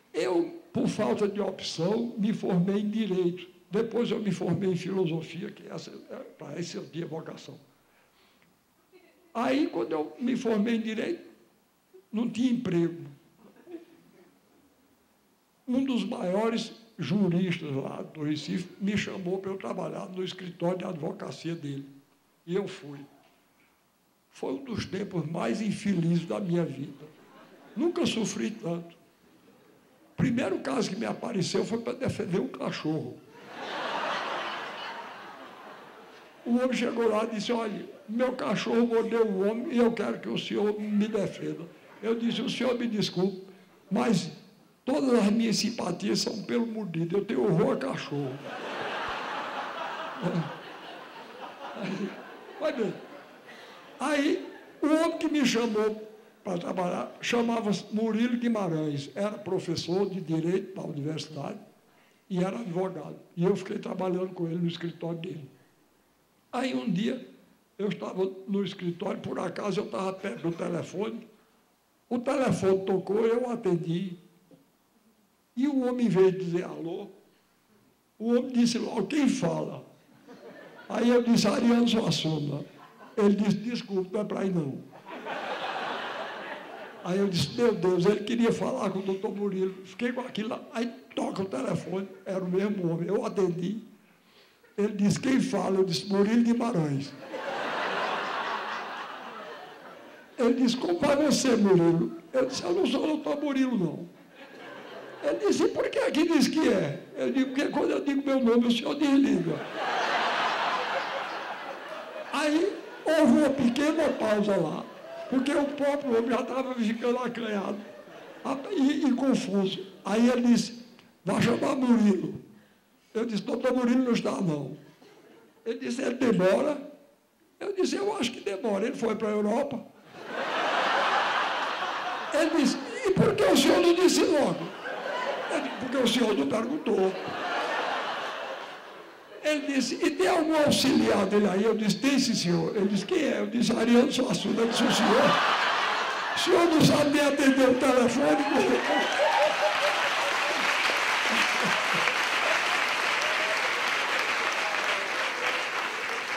Eu, por falta de opção, me formei em Direito. Depois eu me formei em Filosofia, que para esse eu tinha vocação. Aí, quando eu me formei em Direito, não tinha emprego. Um dos maiores juristas lá do Recife me chamou para eu trabalhar no escritório de advocacia dele. E eu fui. Foi um dos tempos mais infelizes da minha vida. Nunca sofri tanto. O primeiro caso que me apareceu foi para defender um cachorro. O homem chegou lá e disse, olha, meu cachorro mordeu o homem e eu quero que o senhor me defenda. Eu disse, o senhor me desculpe, mas todas as minhas simpatias são pelo mordido, eu tenho horror a cachorro. Vai bem. Aí, o homem que me chamou para trabalhar, chamava-se Murilo Guimarães, era professor de Direito da universidade e era advogado. E eu fiquei trabalhando com ele no escritório dele. Aí, um dia, eu estava no escritório, por acaso eu estava perto do telefone, o telefone tocou, eu atendi, e o homem veio dizer alô, o homem disse logo, quem fala? Aí eu disse, Ariano Suassuna. Ele disse, desculpe, não é para ir não. Aí eu disse, meu Deus, ele queria falar com o doutor Murilo. Fiquei com aquilo lá, aí toca o telefone, era o mesmo homem, eu atendi. Ele disse, quem fala? Eu disse, Murilo Guimarães. Ele disse, como vai você, Murilo? Eu disse, eu não sou o doutor Murilo, não. Ele disse, por que aqui diz que é? Eu digo, porque quando eu digo meu nome, o senhor desliga. Aí, houve uma pequena pausa lá, porque o próprio homem já estava ficando acanhado e confuso. Aí ele disse, vai chamar Murilo. Eu disse, doutor Murilo não está, não. Ele disse, ele demora? Eu disse, eu acho que demora. Ele foi para a Europa. Ele disse, e por que o senhor não disse logo? Eu disse, porque o senhor não perguntou. Ele disse, e tem algum auxiliar dele aí? Eu disse, tem sim, senhor. Ele disse, quem é? Eu disse, Ariano Suassuna. Eu disse, o senhor não sabe nem atender o telefone?